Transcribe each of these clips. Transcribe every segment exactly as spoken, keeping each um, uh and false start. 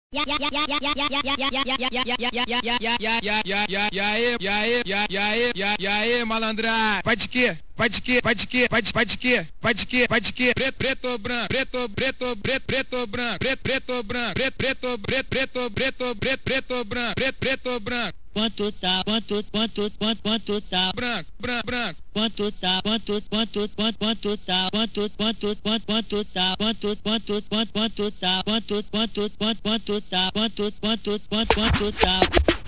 E aí, e aí, e aí, e aí, malandra, vai de quê? Vai de quê? Vai de quê? Vai de, vai de quê? Vai de quê? Vai de quê? Preto, preto, branco, preto, preto, preto, preto, branco, preto, preto, branco, preto, preto, preto, preto, preto, preto, preto, branco, preto, preto, branco. Quanto tá, quanto, quanto, quanto, quanto tá, branco, branco, branco. Quanto tá, quanto, quanto, quanto, quanto tá, quanto, quanto, quanto, quanto tá, quanto, quanto, quanto, quanto tá, quanto, quanto, quanto, quanto tá, quanto, quanto, quanto, quanto tá.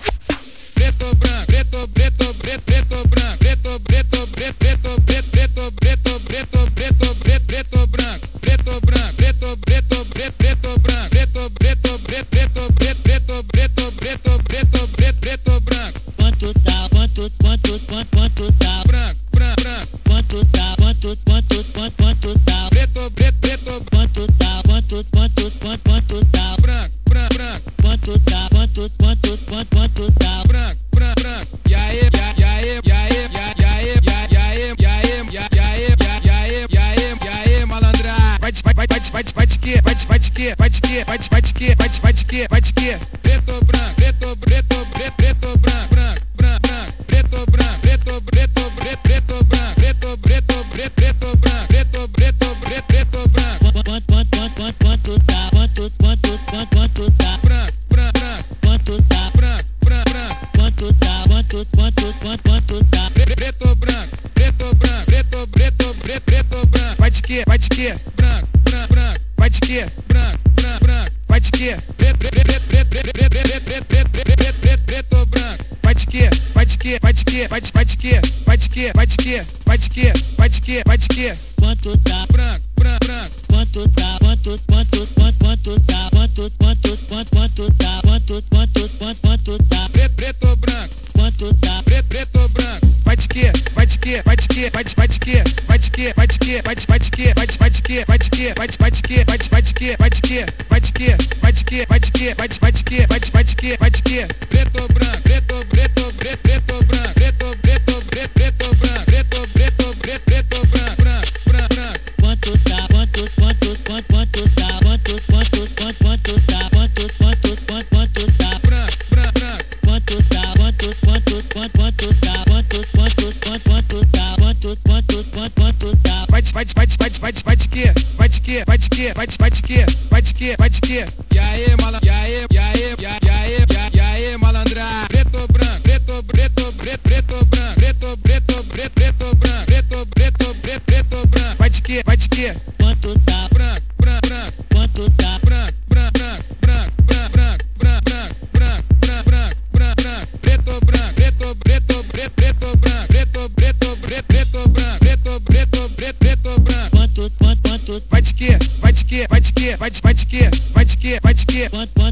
Preto, branco, preto, preto, preto, preto, branco, preto, preto, preto, preto, preto, preto, preto, preto, preto, preto, branco, preto, branco, preto, preto, preto, preto, branco, preto, preto, preto, preto, preto, preto, preto, preto, preto, preto, branco. Quanto tá, quanto, quanto, quanto, quanto tá, branco, branco, branco. Quanto tá, quanto, quanto, quanto, quanto tá, preto, preto, preto, quanto tá, quanto, quanto, quanto, quanto tá, branco, branco, branco. Quanto tá, quanto, quanto, quanto, quanto tá, branco, branco, branco. E aí, e aí, e aí, e aí, e aí, e aí, e aí, e aí, e aí, e aí, e aí, malandra. Vai de, vai, vai, vai de, vai de, vai de quê? Vai de, vai de quê? Vai de quê? Vai de, vai de quê? Vai de, vai de quê? Vai de quê? Preto, branco, preto, preto, preto, preto, branco, branco, branco, branco, preto, branco, preto, preto, preto, preto, branco, preto, preto, preto, preto, branco, preto, preto, preto, preto, branco. Quanto, quanto, quanto, quanto tá, quanto, quanto, quanto, quanto tá, branco, branco, branco. Quanto tá, branco, branco, branco. Quanto tá, quanto, quanto, quanto, quanto tá, preto, branco, preto, branco, preto, preto, preto, preto, branco. Vai de quê? Vai de quê? Branco, branco, branco. Vai de quê? Branco, branco, branco. Vai de quê? Preto, preto, preto, preto, preto, preto, preto, preto, preto, preto, preto, branco. Vai de quê? Vai de quê? Vai de quê? Vai de, vai de quê? Vai de quê? Vai de quê? Vai de quê? Vai de quê? Vai de quê? Quanto tá, branco, branco, branco. Quanto tá, quanto, quanto, quanto, quanto tá, quanto, quanto, quanto, quanto tá, quanto, quanto, quanto, quanto tá, preto, preto, branco. Quanto tá, preto, preto, branco. Vai de quê? Vai de quê? Vai de quê? Vai de, vai de quê? Vai de quê? Vai de quê? Vai de, vai de quê? Vai de, vai de quê? Vai de quê? Vai de, vai de quê? Vai de, vai de quê? Vai de quê? Vai de quê? Vai de quê? Vai de quê? Vai de, vai de quê? Vai de, vai de quê? Vai de quê? Preto, branco, preto, preto, preto, preto, branco, preto, preto, preto, preto, branco, preto, preto, preto, preto, branco, branco, branco, branco. Quanto tá, quanto, quanto, quanto, quanto tá, quanto, quanto, quanto, quanto tá, quanto, quanto, quanto, quanto tá, branco, branco, branco. Quanto tá, quanto, quanto, quanto, quanto tá, quanto, quanto, quanto, quanto tá, quanto, quanto, quanto, quanto tá. Vai de, vai de, vai de, vai de, vai de, vai de quê? Vai de quê? Vai de quê? Vai de, vai de quê? Vai de quê? Vai de quê? E aí, malandra? E aí, e aí, e aí, e aí, malandra? Preto, branco, preto, preto, preto, preto, branco, preto, preto, preto, preto, branco, preto, preto, preto, preto, branco. Vai de quê? Vai de quê? Quanto tá, branco, branco, branco. Quanto tá, branco, branco, branco, branco, branco, branco, branco, branco, branco, branco, branco, branco. Preto, branco, preto, preto, preto, preto, branco, preto, preto, preto, preto, branco, preto, preto, preto, preto, branco. Quanto, quanto, quanto, vai de quê? Vai de quê? Vai de quê? Vai de, vai de quê? Vai de quê? Vai de quê? Quanto,